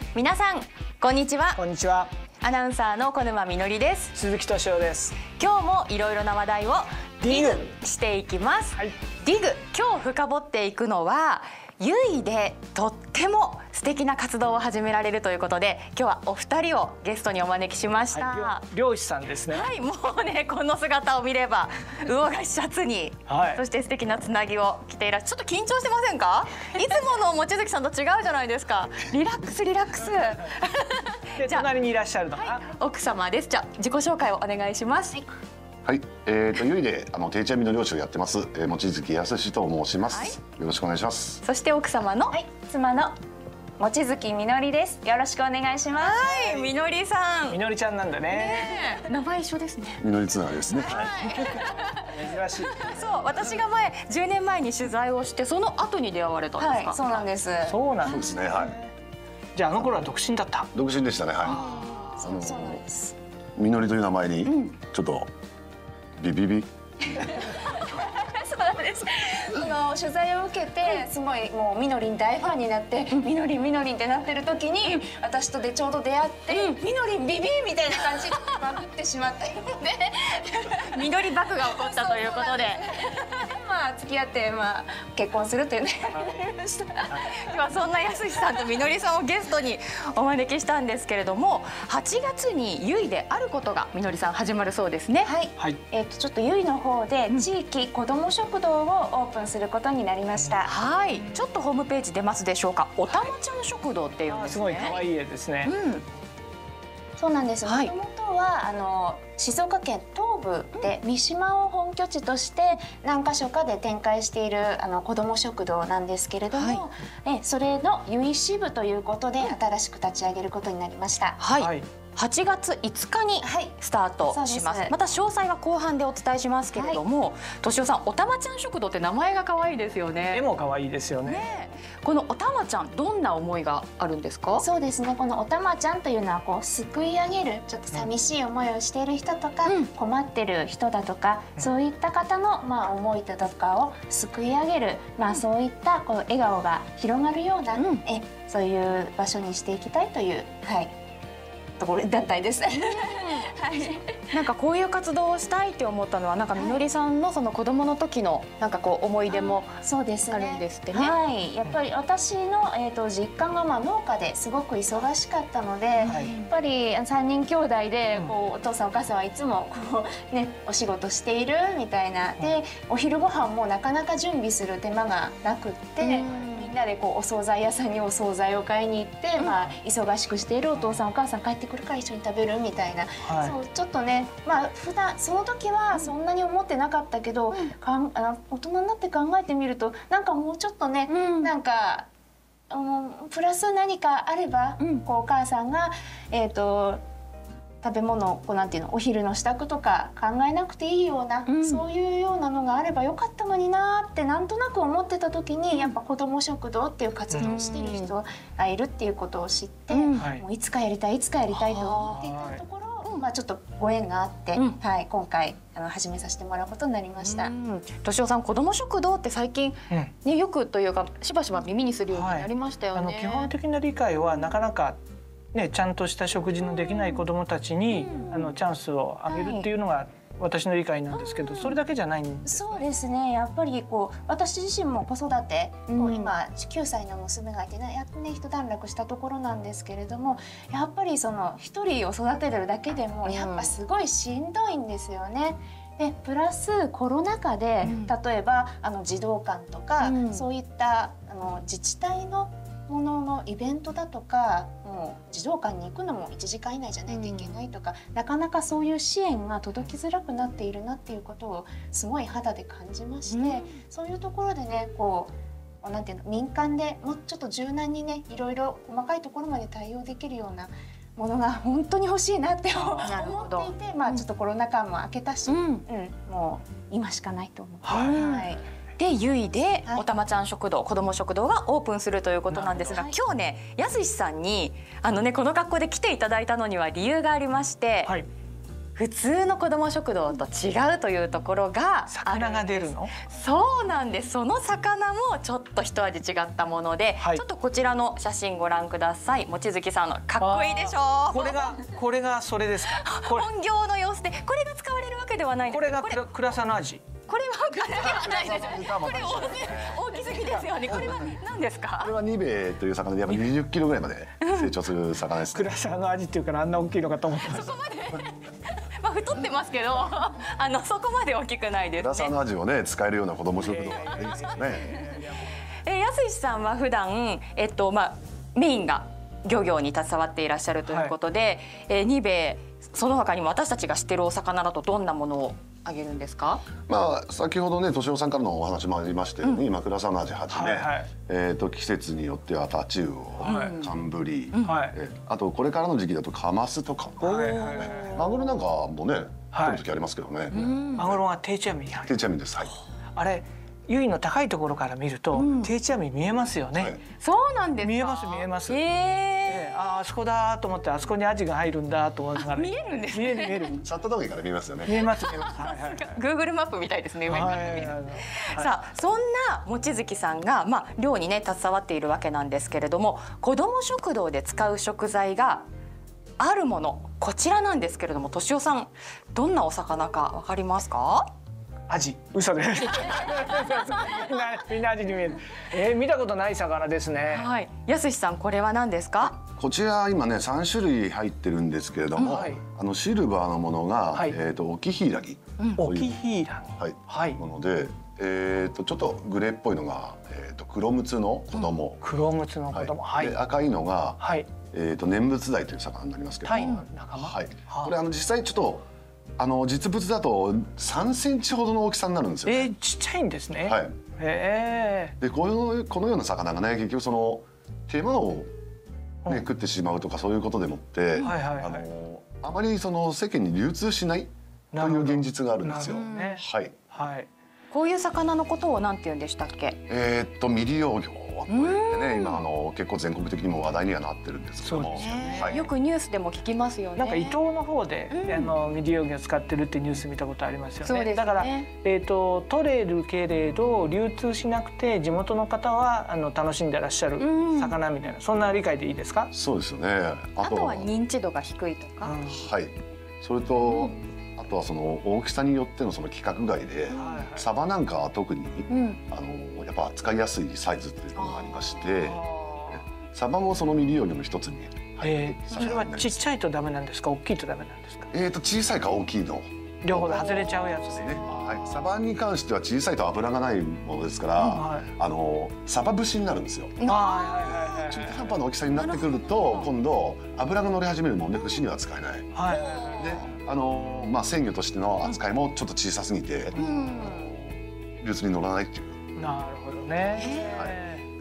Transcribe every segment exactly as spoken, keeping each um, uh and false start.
皆さんこんにちは。 こんにちは。 アナウンサーの小沼みのりです。 鈴木敏夫です。 今日もいろいろな話題をディグしていきます。 はい、 ディグ、今日深掘っていくのはユイでとっても素敵な活動を始められるということで、今日はお二人をゲストにお招きしました。 はい、漁師さんですね。 はい、もうねこの姿を見れば魚がシャツに、はい、そして素敵なつなぎを着ていらっしゃる。ちょっと緊張してませんか？いつもの望月さんと違うじゃないですか。リラックスリラックス。 で隣にいらっしゃるのが、はい、 奥様です。じゃあ自己紹介をお願いします。はい、 はい、えーと、ユイであの定置網の漁師をやってます、えー、望月康と申します、はい、よろしくお願いします。 そして奥様の、はい、 妻の望月みのりです。よろしくお願いします。 はい、みのりさん。 みのりちゃんなんだね。 ね名前一緒ですね。 みのりつながりですね。 はい、 珍しい。 そう、私が前じゅうねんまえに取材をして、その後に出会われたんですか。 はい、そうなんです。 そうなんですね。はい。 じゃああの頃は独身だった。 独身でしたね。はい。 あのそうなんです。 みのりという名前にちょっとビビビ。 そうなんです。この取材を受けてすごいもうみのりん大ファンになってみのりんみのりんってなってる時に私とでちょうど出会ってみのりんビビみたいな感じでバグってしまったようでみのりバクが起こったということでまあ付き合ってまあ結婚するというね。 今日はそんなやすしさんとみのりさんをゲストにお招きしたんですけれども、はちがつにユイであることがみのりさん始まるそうですね。 はい、はい、えっとちょっとユイの方で地域子ども食堂をオープンすることになりました。 はい、ちょっとホームページ出ますでしょうか。おたまちゃん食堂っていうんですね。 すごい可愛い絵ですね。 うん、そうなんです。もともとはあの静岡県東部で三島を本拠地として何か所かで展開しているあの子ども食堂なんですけれども、はい、えそれのユイ支部ということで新しく立ち上げることになりました。 はい、はい、はちがついつかにスタートします。はい、また詳細は後半でお伝えしますけれども、としおさん、おたまちゃん食堂って名前が可愛いですよね。 絵も可愛いですよね。 ね、このおたまちゃん、どんな思いがあるんですか？ そうですね。このおたまちゃんというのはこうすくい上げる、ちょっと寂しい思いをしている人とか、うん、困ってる人だとか、うん、そういった方のまあ思いだとかをすくい上げる、まあそういったこう笑顔が広がるような、うん、えそういう場所にしていきたいという、はい。ところ団体です。はい。 なんかこういう活動をしたいって思ったのは、なんかみのりさんのその子供の時のなんかこう思い出もあるんですってね。 はい。やっぱり私のえっと実家がまあ農家ですごく忙しかったので、はい、やっぱり三人兄弟でこうお父さんお母さんはいつもこうねお仕事しているみたいなで、お昼ご飯もなかなか準備する手間がなくって。みんなでこうお惣菜屋さんにお惣菜を買いに行って、うん、まあ忙しくしているお父さんお母さん帰ってくるから一緒に食べるみたいな、はい、そうちょっとね、まあ普段その時はそんなに思ってなかったけど、うん、かんあの大人になって考えてみるとなんかもうちょっとね、うん、なんかあのプラス何かあれば、うん、こうお母さんがえっと食べ物こうなんていうのお昼の支度とか考えなくていいような、うん、そういうようなのがあればよかったのになってなんとなく思ってた時に、やっぱ子ども食堂っていう活動をしている人がいるっていうことを知って、うん、もういつかやりたいいつかやりたいと思っていたところ、まあ、ちょっとご縁があって、うん、はい、今回あの始めさせてもらうことになりました。 としおさん、子ども食堂って最近、ね、よくというかしばしば耳にするようになりましたよね。 はい、あの基本的な理解はなかなかね、ちゃんとした食事のできない子どもたちに、うん、あのチャンスをあげるっていうのが私の理解なんですけど、はい、それだけじゃないんです、ね、 そうですね。やっぱりこう私自身も子育て、うん、こう今きゅうさいの娘がいてね、やっとね一段落したところなんですけれども、やっぱりその一人を育てるだけでもやっぱすごいしんどいんですよね。でプラスコロナ禍で、うん、例えばあの児童館とか、うん、そういったあの自治体のもののイベントだとか、もう児童館に行くのもいちじかん以内じゃないといけないとか、うん、なかなかそういう支援が届きづらくなっているなっていうことをすごい肌で感じまして、うん、そういうところでねこうなんていうの民間でもうちょっと柔軟にねいろいろ細かいところまで対応できるようなものが本当に欲しいなって思っていて、まあちょっとコロナ禍も明けたし、うんうん、もう今しかないと思って、はい、はいでユイでおたまちゃん食堂、子ども食堂がオープンするということなんですが、今日ねやすしさんにあのねこの格好で来ていただいたのには理由がありまして、はい、 普通の子ども食堂と違うというところが魚が出るの？ そうなんです。その魚もちょっと一味違ったもので、はい、ちょっとこちらの写真ご覧ください。望月さんのかっこいいでしょう。 これがこれがそれですか？ 本業の様子でこれが使われるわけではないんです。 これがクラ倉佐の味。 これはこれではないです。これ大きすぎですよね。これは何ですか？ これはニベという魚でやっぱにじゅっキロぐらいまで成長する魚です。 倉佐の味っていうからあんな大きいのかと思ってます。 そこまでまあ太ってますけど、あのそこまで大きくないですね。 倉佐の味をね使えるような子ども食堂がいいですよね。 えー、安石さんは普段えっとまあメインが漁業に携わっていらっしゃるということで、はい、えー、ニベその他にも私たちが知っているお魚だとどんなものをあげるんですか？ まあ先ほどね敏夫さんからのお話もありましたように、うん、今倉佐の味はじめ、はいはい、えー、と季節によってはタチウオ、はい、寒ブリ、はい、えあとこれからの時期だとカマスとか、はいはいはい、マグロなんかもね、はい、取る時ありますけどね。 マグロは定置網に入る。 定置網です。はい。 あれ由比の高いところから見ると、うん、定置網見えますよね。はい、 そうなんですか。 見えます見えます。 ええー、ああそこだと思ってあそこにアジが入るんだと思いながら見えるんです、 ね。見える見える。 シャッター動画から見えますよね。 見えます見えます。はいはいはい。 Google マップみたいですね。上から見る。さあそんな望月さんがまあ漁にね携わっているわけなんですけれども、子ども食堂で使う食材があるもの、こちらなんですけれども、敏夫さんどんなお魚かわかりますか？ アジ、嘘です。みんなみんなアジに見える。えー、見たことない魚ですね。 はい。安さんこれは何ですか？ こちら今ね三種類入ってるんですけれども、はい、あのシルバーのものが、はい、えっ、ー、とオキヒイラギ、 オキヒイラギ、 はい、はい、もので、えっ、ー、とちょっとグレーっぽいのがえっ、ー、と黒ムツの子供、 うん、黒ムツの子供、はい、 はい、で赤いのが、はい、えっ、ー、と念仏鯛という魚になりますけども、 鯛の仲間、 はい、これあの実際ちょっとあの実物だと三センチほどの大きさになるんですよ、ね。 えー、ちっちゃいんですね。 はい。 へえ。 でこのこのような魚がね結局その手間を、ね、食ってしまうとかそういうことでもって、はいはいはい、あのあまりその世間に流通しないという現実があるんですよ。ね、はい。はい。 こういう魚のことをなんて言うんでしたっけ？ えー、っと未利用魚と言ってね、今あの結構全国的にも話題にはなってるんですけども、 はい、よくニュースでも聞きますよね。 なんか伊東の方で、うん、あの未利用魚を使ってるってニュース見たことありますよね。 そうですね。 だからえー、っと取れるけれど流通しなくて地元の方はあの楽しんでらっしゃる魚みたいな、うん、そんな理解でいいですか？ そうですよね。 あとは認知度が低いとか。うん、 はい。それと、うん、あとはその大きさによってのその規格外で、うん、サバなんかは特に、うん、あのやっぱ扱いやすいサイズっていうのがありまして、サバもその未利用魚の一つに入っています。 えー、それはちっちゃいとダメなんですか？大きいとダメなんですか？ えっと小さいか大きいの両方で外れちゃうやつですね。 はい。サバに関しては小さいと脂がないものですから、うん、はい、あのサバ節になるんですよ。中途半端な大きさになってくると今度脂が乗り始めるもんで節には使えない。はい。で、あのまあ鮮魚としての扱いもちょっと小さすぎて、うん、流通に乗らないっていう。 なるほどね。 はい。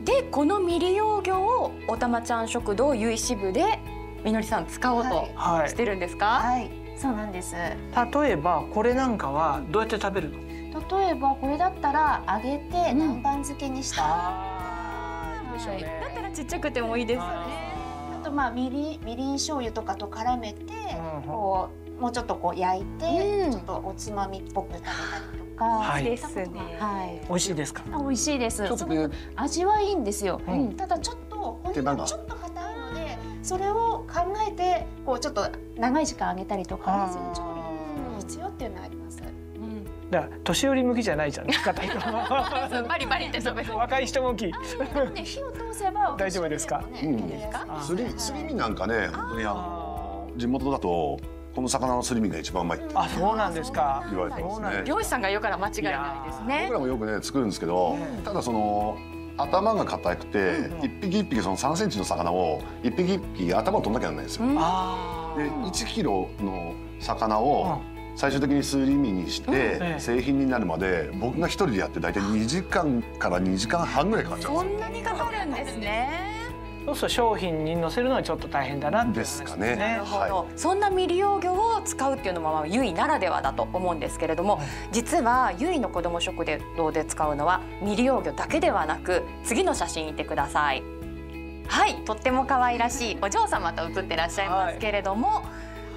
でこの未利用魚をおたまちゃん食堂由比支部でみのりさん使おうとしてるんですか？ はい、はい、そうなんです。 例えばこれなんかはどうやって食べるの？ 例えばこれだったら揚げて南蛮漬けにした、うん、 あー、でしょうね。だったらちっちゃくてもいいですよね。 あとまあみりんみりん醤油とかと絡めて、うん、こうもうちょっとこう焼いて、うん、ちょっとおつまみっぽく食べたりとか、 はい、 ですね。 はい。 美味しいですか？ 美味しいです。 ちょっとね、 味はいいんですよ。 うん、 ただちょっとほんのちょっと硬いので、それを考えてこうちょっと長い時間揚げたりとか、そういう調理が必要っていうのはあります。 だから年寄り向きじゃないじゃないですか。 バリバリって食べる。 若い人向き。 ね、火を通せば大丈夫ですか？ うん。すりすり身なんかね、本当にあの地元だとこの魚のすり身が一番うまいって。 あ、そうなんですか。 言われてますね。 漁師さんが言うから間違いないですね。 僕らもよくね作るんですけど、ただその頭が硬くて一匹一匹その三センチの魚を一匹一匹頭を取んなきゃならないんですよ。でいちキロの魚を最終的にすり身にして製品になるまで僕が一人でやって大体にじかんからにじかんはんぐらいかかっちゃうんですよ。 そんなにかかるんですね。 そうすると商品に載せるのはちょっと大変だなってですかね。 なるほど。そんな未利用魚を使うっていうのも由比ならではだと思うんですけれども、実は由比の子ども食堂で使うのは未利用魚だけではなく、次の写真見てください。はい、とっても可愛らしいお嬢様と写ってらっしゃいますけれども、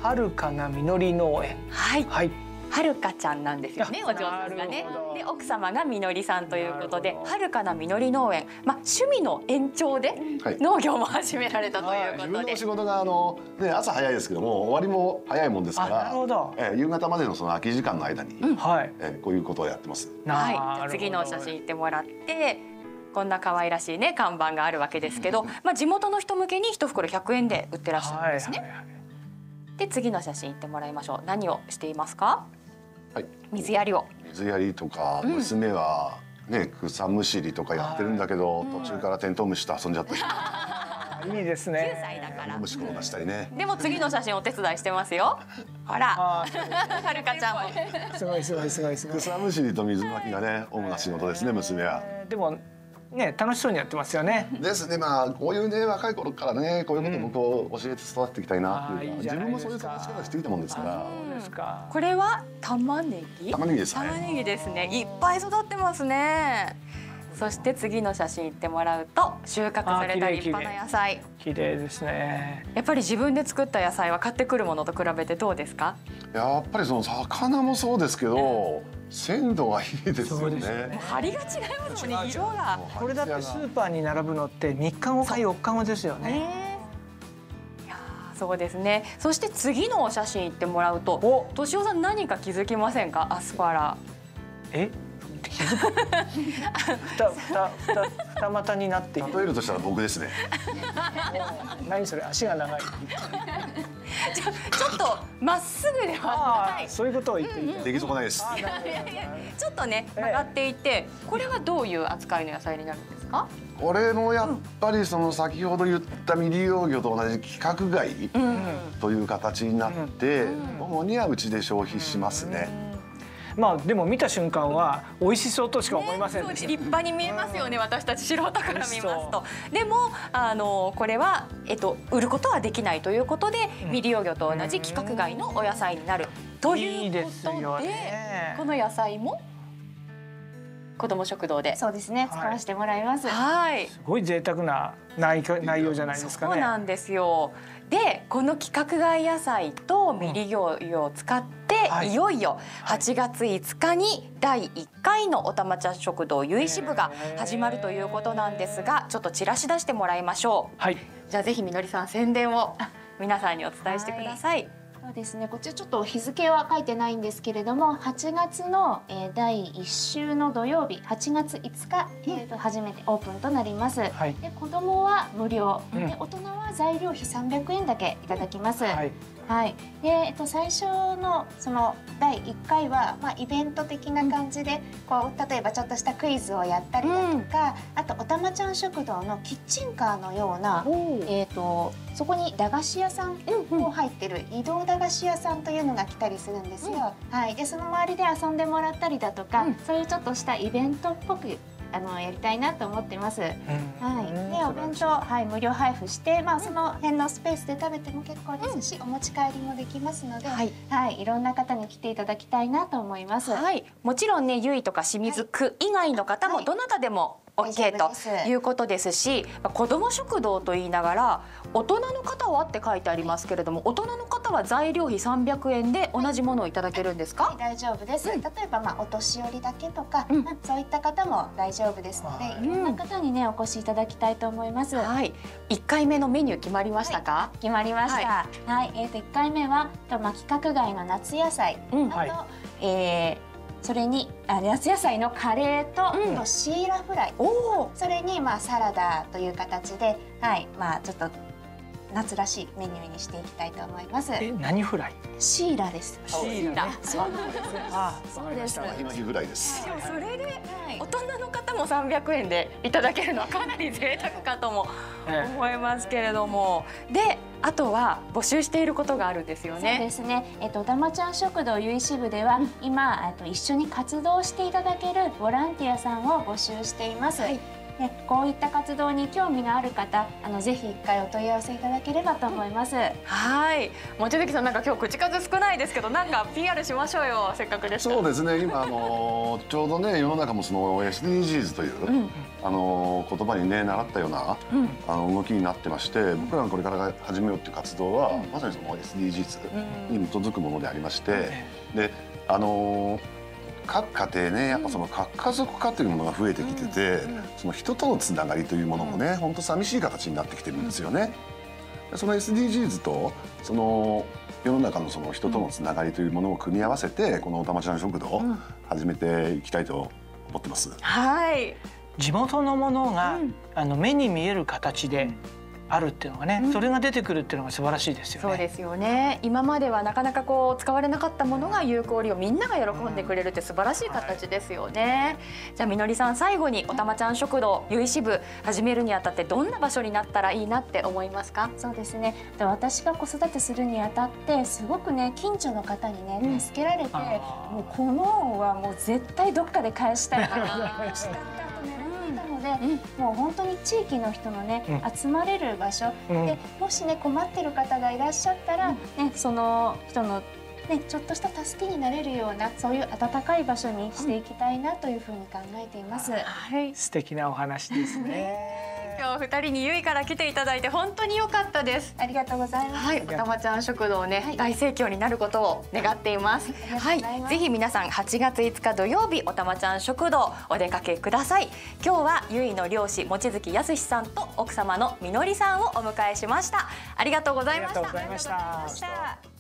遥かな実り農園。 はい、 はい。 はるかちゃんなんですよね、お嬢さんがね。で奥様がみのりさんということで、はるかな実り農園、まあ趣味の延長で農業も始められたということで、 自分の仕事があのね朝早いですけども終わりも早いもんですから、 なるほど。 えー、夕方までのその空き時間の間に、 うん、はい、 えー、こういうことをやってます。 はい、じゃあ次の写真行ってもらって、こんな可愛らしいね看板があるわけですけど、まあ地元の人向けに一袋ひゃくえんで売ってらっしゃるんですね。はいはいはい、で次の写真行ってもらいましょう。何をしていますか？はい、水やりを。 水やりとか、うん、娘はね草むしりとかやってるんだけど、途中からテントウムシと遊んじゃったり。 いいですね。 きゅうさいだから。 虫転がしたりね。 でも次の写真お手伝いしてますよ。ほら、はるかちゃんも。 すごいすごいすごいすごい。 草むしりと水まきがね主な仕事ですね、娘は。 でもね楽しそうにやってますよね。 ですね。まあこういうね若い頃からねこういうこともこう教えて育っていきたいなっていうか、自分もそういう育ち方してきたもんですから。 そうですか。 これは玉ねぎ？ 玉ねぎですね。 玉ねぎですね。いっぱい育ってますね。そして次の写真行ってもらうと収穫された立派な野菜。 綺麗ですね。 やっぱり自分で作った野菜は買ってくるものと比べてどうですか？ やっぱりその魚もそうですけど、鮮度がいいですよね。 張りが違いますもんね、色が。 これだってスーパーに並ぶのってみっかごかよっかごですよね。 いやそうですね。そして次のお写真行ってもらうと、としおさん何か気づきませんか？アスパラ。 え？気づく？ふたふたふた二股になっている。 例えるとしたら僕ですね。 何それ足が長い。 ちょちょっとまっすぐではない。 そういうことを言っていて。 出来損ないです。 ちょっとね曲がっていて、これはどういう扱いの野菜になるんですか？ これもやっぱりその先ほど言った未利用魚と同じ規格外という形になって、主にはうちで消費しますね。 まあでも見た瞬間は美味しそうとしか思いませんでした。 立派に見えますよね、私たち素人から見ますと。でもあのこれはえっと売ることはできないということで、未利用魚と同じ規格外のお野菜になるということで、この野菜も子ども食堂でそうですね使わせてもらいます。 はい。 すごい贅沢な内内容じゃないですかね。 そうなんですよ。でこの規格外野菜と未利用魚を使って、はい、いよいよはちがついつかにだいいっかいのおたまちゃん食堂由緒支部が始まるということなんですが、ちょっとチラシ出してもらいましょう。はい、じゃあぜひみのりさん宣伝を皆さんにお伝えしてください。はい、 そうですね、こちらちょっと日付は書いてないんですけれども、はちがつの、えー、だいいっ週の土曜日はちがついつか、えー、と初めてオープンとなります。はい、で子どもは無料、うん、で大人は材料費さんびゃくえんだけいただきます。はいはい、で、えっと、最初のそのだいいっかいは、まあ、イベント的な感じでこう例えばちょっとしたクイズをやったりだとか、うん、あとおたまちゃん食堂のキッチンカーのような、えー、とそこに駄菓子屋さんも入ってる移動駄菓子屋さんというのが来たりするんですよ。うん、はい、でその周りで遊んでもらったりだとか、うん、そういうちょっとしたイベントっぽくあのやりたいなと思ってます。うん、はい。でお弁当はい無料配布して、まあその辺のスペースで食べても結構ですし、うん、お持ち帰りもできますので、はい、はい、いろんな方に来ていただきたいなと思います。 はい。もちろんね、ゆいとか清水区以外の方もどなたでも オーケー ということですし、子ども食堂と言いながら大人の方はって書いてありますけれども、大人の方は材料費さんびゃくえんで同じものをいただけるんですか？ はい、大丈夫です。うん、例えばまあお年寄りだけとか、うん、そういった方も大丈夫ですので、いろんな方にねお越しいただきたいと思います。 はい。いっかいめのメニュー決まりましたか？ はい、決まりました。はい。はい、えっといっかいめはとまあ規格外の夏野菜、うん、あと、はい、えーそれにあ夏野菜のカレーと、うん、とシーラフライ、おそれにまあサラダという形で、はいまあちょっと夏らしいメニューにしていきたいと思います。 え、何フライ？ シーラです。 シーラ。 そうなんです。 あ、 そうです。 マヒマヒフライです。 でもそれで大人の方もさんびゃくえんでいただけるのはかなり贅沢かとも思いますけれども、で、あとは募集していることがあるんですよね。 そうですね。えっとおたまちゃん食堂由緒支部では、うん、今えっと一緒に活動していただけるボランティアさんを募集しています。はい、 ね、こういった活動に興味がある方、あのぜひ一回お問い合わせいただければと思います。 はい、望月さんなんか今日口数少ないですけど、なんか ピーアール しましょうよ、せっかくですから。 そうですね。今あのちょうどね世の中もその エスディージーズ という、うん、あの言葉にね習ったような、うん、あの動きになってまして、僕らがこれから始めようっていう活動は、うん、まさにその エスディージーズ に基づくものでありまして、うん、であの各家庭ねやっぱその核家族化というものが増えてきてて、うん、その人とのつながりというものもね、うん、本当寂しい形になってきてるんですよね。その エスディージーズ とその世の中のその人とのつながりというものを組み合わせて、このおたまちゃん食堂を始めていきたいと思ってます。 はい。 地元のものが、うん、あの目に見える形であるっていうのがね、うん、それが出てくるっていうのが素晴らしいですよね。 そうですよね。今まではなかなかこう使われなかったものが有効利用、みんなが喜んでくれるって素晴らしい形ですよね。はい、じゃあみのりさん、最後におたまちゃん食堂由比支部始めるにあたってどんな場所になったらいいなって思いますか？ そうですね。で私が子育てするにあたってすごくね近所の方にね助けられて、うん、もうこの恩はもう絶対どっかで返したいななので、うん、もう本当に地域の人のね、うん、集まれる場所、うん、でもしね困ってる方がいらっしゃったら、うん、ねその人のねちょっとした助けになれるようなそういう温かい場所にしていきたいなというふうに考えています。 はい、素敵なお話ですね。 今日ふたりにゆいから来ていただいて本当に良かったです。 ありがとうございます。 はい、おたまちゃん食堂ね、はい、大盛況になることを願っています。はい、ぜひ皆さんはちがついつか土曜日おたまちゃん食堂お出かけください。今日はゆいの漁師望月康さんと奥様のみのりさんをお迎えしました。ありがとうございました。 ありがとうございました。